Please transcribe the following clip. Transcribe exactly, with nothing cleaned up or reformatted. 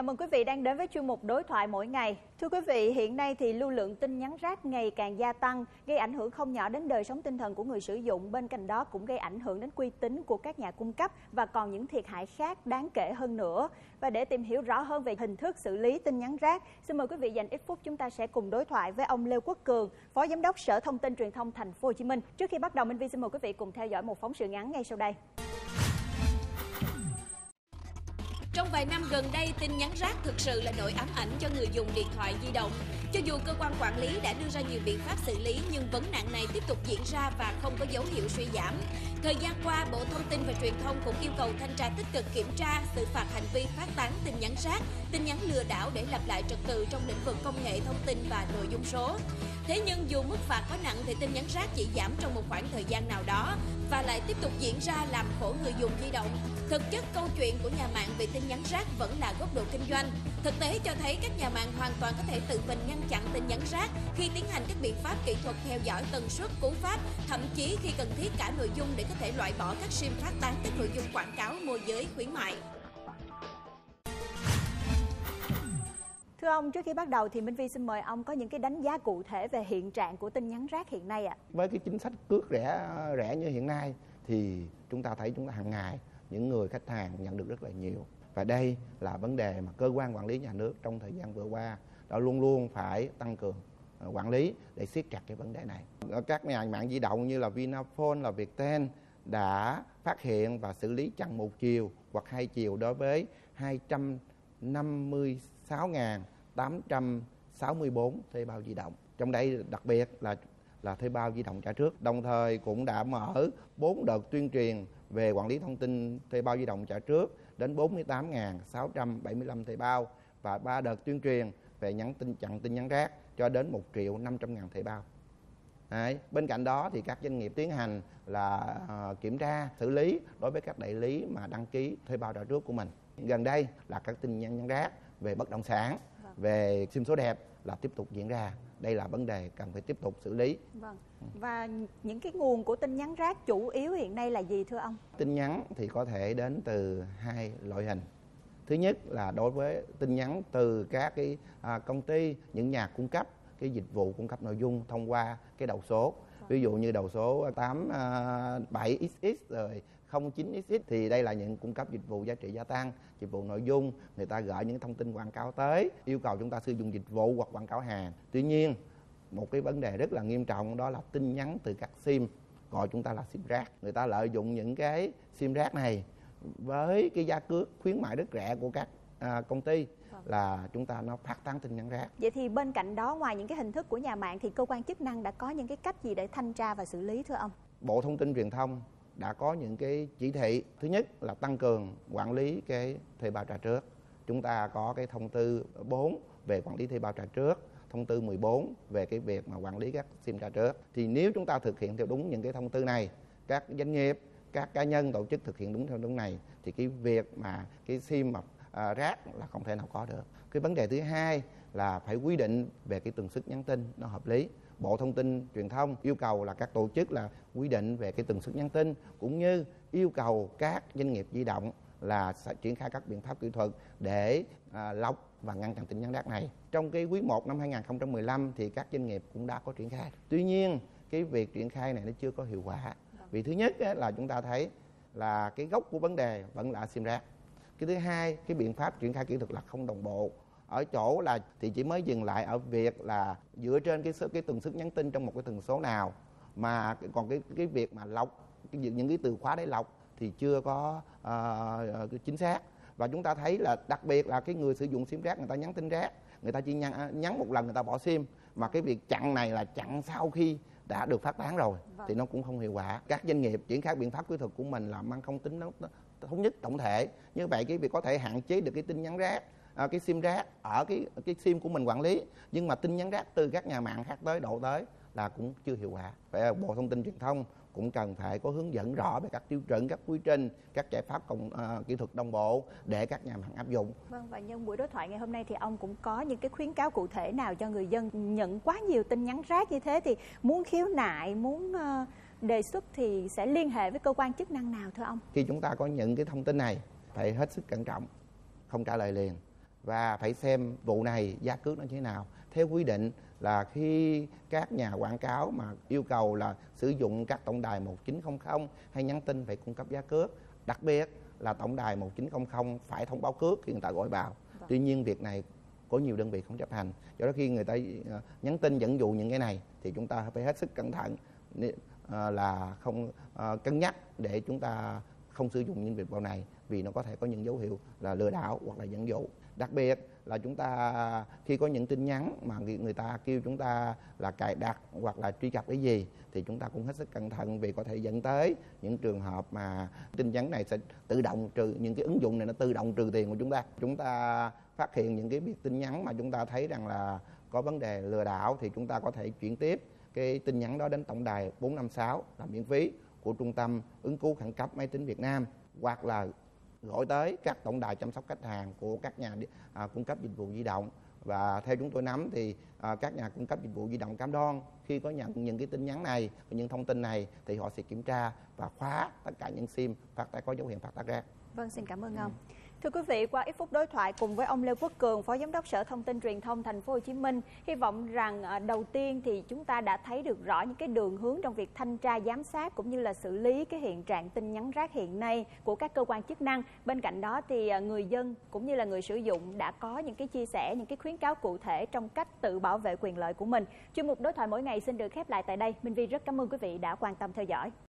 Chào mừng quý vị đang đến với chuyên mục Đối thoại mỗi ngày. Thưa quý vị, hiện nay thì lưu lượng tin nhắn rác ngày càng gia tăng, gây ảnh hưởng không nhỏ đến đời sống tinh thần của người sử dụng. Bên cạnh đó cũng gây ảnh hưởng đến uy tín của các nhà cung cấp và còn những thiệt hại khác đáng kể hơn nữa. Và để tìm hiểu rõ hơn về hình thức xử lý tin nhắn rác, xin mời quý vị dành ít phút chúng ta sẽ cùng đối thoại với ông Lê Quốc Cường, Phó Giám đốc Sở Thông tin Truyền thông Thành phố Hồ Chí Minh. Trước khi bắt đầu, Minh Vi xin mời quý vị cùng theo dõi một phóng sự ngắn ngay sau đây. Trong vài năm gần đây, tin nhắn rác thực sự là nỗi ám ảnh cho người dùng điện thoại di động. Cho dù cơ quan quản lý đã đưa ra nhiều biện pháp xử lý, nhưng vấn nạn này tiếp tục diễn ra và không có dấu hiệu suy giảm. Thời gian qua, Bộ Thông tin và Truyền thông cũng yêu cầu thanh tra tích cực kiểm tra, xử phạt hành vi phát tán tin nhắn rác, tin nhắn lừa đảo để lập lại trật tự trong lĩnh vực công nghệ thông tin và nội dung số. Thế nhưng dù mức phạt có nặng thì tin nhắn rác chỉ giảm trong một khoảng thời gian nào đó và lại tiếp tục diễn ra làm khổ người dùng di động. Thực chất câu chuyện của nhà mạng về tin nhắn rác vẫn là góc độ kinh doanh. Thực tế cho thấy các nhà mạng hoàn toàn có thể tự mình ngăn chặn tin nhắn rác khi tiến hành các biện pháp kỹ thuật theo dõi tần suất, cú pháp, thậm chí khi cần thiết cả nội dung để có thể loại bỏ các sim phát tán các nội dung quảng cáo, môi giới, khuyến mại. Thưa ông, trước khi bắt đầu thì Minh Vi xin mời ông có những cái đánh giá cụ thể về hiện trạng của tin nhắn rác hiện nay ạ. Với cái chính sách cước rẻ rẻ như hiện nay thì chúng ta thấy chúng ta hàng ngày những người khách hàng nhận được rất là nhiều. Và đây là vấn đề mà cơ quan quản lý nhà nước trong thời gian vừa qua đã luôn luôn phải tăng cường quản lý để siết chặt cái vấn đề này. Các nhà mạng di động như là Vinaphone, là Viettel đã phát hiện và xử lý chặn một chiều hoặc hai chiều đối với hai trăm năm mươi sáu nghìn tám trăm sáu mươi tư thuê bao di động. Trong đây đặc biệt là là thuê bao di động trả trước. Đồng thời cũng đã mở bốn đợt tuyên truyền về quản lý thông tin thuê bao di động trả trước đến bốn mươi tám nghìn sáu trăm bảy mươi lăm thuê bao và ba đợt tuyên truyền về nhắn tin chặn tin nhắn rác cho đến một triệu năm trăm nghìn thuê bao. Đấy. Bên cạnh đó thì các doanh nghiệp tiến hành là uh, kiểm tra, xử lý đối với các đại lý mà đăng ký thuê bao trả trước của mình. Gần đây là các tin nhắn rác về bất động sản, vâng. về sim số đẹp là tiếp tục diễn ra. Đây là vấn đề cần phải tiếp tục xử lý. Vâng. Và những cái nguồn của tin nhắn rác chủ yếu hiện nay là gì thưa ông? Tin nhắn thì có thể đến từ hai loại hình. Thứ nhất là đối với tin nhắn từ các cái à, công ty, những nhà cung cấp cái dịch vụ cung cấp nội dung thông qua cái đầu số. Vâng. Ví dụ như đầu số tám bảy x x rồi không chín x x thì đây là những cung cấp dịch vụ giá trị gia tăng, dịch vụ nội dung, người ta gửi những thông tin quảng cáo tới, yêu cầu chúng ta sử dụng dịch vụ hoặc quảng cáo hàng. Tuy nhiên, một cái vấn đề rất là nghiêm trọng đó là tin nhắn từ các sim, gọi chúng ta là sim rác. Người ta lợi dụng những cái sim rác này với cái giá cước khuyến mại rất rẻ của các à, công ty là chúng ta nó phát tán tin nhắn rác. Vậy thì bên cạnh đó, ngoài những cái hình thức của nhà mạng thì cơ quan chức năng đã có những cái cách gì để thanh tra và xử lý thưa ông? Bộ Thông tin Truyền thông đã có những cái chỉ thị. Thứ nhất là tăng cường quản lý cái thuê bao trả trước. Chúng ta có cái thông tư bốn về quản lý thuê bao trả trước, thông tư mười bốn về cái việc mà quản lý các sim trả trước. Thì nếu chúng ta thực hiện theo đúng những cái thông tư này, các doanh nghiệp, các cá nhân, tổ chức thực hiện đúng theo đúng này thì cái việc mà cái sim mà à, rác là không thể nào có được. Cái vấn đề thứ hai là phải quy định về cái tần suất nhắn tin nó hợp lý. Bộ Thông tin Truyền thông yêu cầu là các tổ chức là quy định về cái tần suất nhắn tin, cũng như yêu cầu các doanh nghiệp di động là sẽ triển khai các biện pháp kỹ thuật để à, lọc và ngăn chặn tin nhắn rác này. Trong cái quý một năm hai nghìn không trăm mười lăm thì các doanh nghiệp cũng đã có triển khai. Tuy nhiên cái việc triển khai này nó chưa có hiệu quả. Vì thứ nhất là chúng ta thấy là cái gốc của vấn đề vẫn là sim rác. Cái thứ hai, cái biện pháp triển khai kỹ thuật là không đồng bộ. Ở chỗ là thì chỉ mới dừng lại ở việc là dựa trên cái cái tần suất nhắn tin trong một cái tần số nào, mà còn cái cái việc mà lọc cái, những cái từ khóa để lọc thì chưa có uh, chính xác. Và chúng ta thấy là đặc biệt là cái người sử dụng sim rác, người ta nhắn tin rác, người ta chỉ nhắn, nhắn một lần người ta bỏ sim, mà cái việc chặn này là chặn sau khi đã được phát tán rồi. Vâng. Thì nó cũng không hiệu quả. Các doanh nghiệp triển khai biện pháp kỹ thuật của mình là mang không tính nó thống nhất tổng thể. Như vậy cái việc có thể hạn chế được cái tin nhắn rác, à, cái sim rác ở cái cái sim của mình quản lý, nhưng mà tin nhắn rác từ các nhà mạng khác tới đổ tới là cũng chưa hiệu quả. Vậy Bộ Thông tin Truyền thông cũng cần phải có hướng dẫn rõ về các tiêu chuẩn, các quy trình, các giải pháp cộng, uh, kỹ thuật đồng bộ để các nhà mạng áp dụng. Vâng, và nhân buổi đối thoại ngày hôm nay thì ông cũng có những cái khuyến cáo cụ thể nào cho người dân nhận quá nhiều tin nhắn rác như thế thì muốn khiếu nại, muốn uh, đề xuất thì sẽ liên hệ với cơ quan chức năng nào thưa ông? Khi chúng ta có những cái thông tin này phải hết sức cẩn trọng, không trả lời liền. và phải xem vụ này giá cước nó như thế nào. Theo quy định là khi các nhà quảng cáo mà yêu cầu là sử dụng các tổng đài một chín không không hay nhắn tin phải cung cấp giá cước, đặc biệt là tổng đài một chín không không phải thông báo cước khi người ta gọi vào. Vâng. Tuy nhiên việc này có nhiều đơn vị không chấp hành, do đó khi người ta nhắn tin dẫn dụ những cái này thì chúng ta phải hết sức cẩn thận, là không cân nhắc để chúng ta không sử dụng những việc vào này, vì nó có thể có những dấu hiệu là lừa đảo hoặc là dẫn dụ. Đặc biệt là chúng ta khi có những tin nhắn mà người ta kêu chúng ta là cài đặt hoặc là truy cập cái gì thì chúng ta cũng hết sức cẩn thận, vì có thể dẫn tới những trường hợp mà tin nhắn này sẽ tự động trừ, những cái ứng dụng này nó tự động trừ tiền của chúng ta. Chúng ta phát hiện những cái việc tin nhắn mà chúng ta thấy rằng là có vấn đề lừa đảo thì chúng ta có thể chuyển tiếp cái tin nhắn đó đến tổng đài bốn năm sáu là miễn phí của Trung tâm ứng cứu khẩn cấp máy tính Việt Nam, hoặc là gọi tới các tổng đài chăm sóc khách hàng của các nhà à, cung cấp dịch vụ di động. Và theo chúng tôi nắm thì à, các nhà cung cấp dịch vụ di động cam đoan khi có nhận những cái tin nhắn này, những thông tin này thì họ sẽ kiểm tra và khóa tất cả những sim phát tán có dấu hiệu phát tán rác. Vâng, xin cảm ơn ông. Ừ. Thưa quý vị, qua ít phút đối thoại cùng với ông Lê Quốc Cường, Phó Giám đốc Sở Thông tin Truyền thông Thành phố Hồ Chí Minh, hy vọng rằng đầu tiên thì chúng ta đã thấy được rõ những cái đường hướng trong việc thanh tra giám sát cũng như là xử lý cái hiện trạng tin nhắn rác hiện nay của các cơ quan chức năng. Bên cạnh đó thì người dân cũng như là người sử dụng đã có những cái chia sẻ, những cái khuyến cáo cụ thể trong cách tự bảo vệ quyền lợi của mình. Chuyên mục đối thoại mỗi ngày xin được khép lại tại đây. Minh Vi rất cảm ơn quý vị đã quan tâm theo dõi.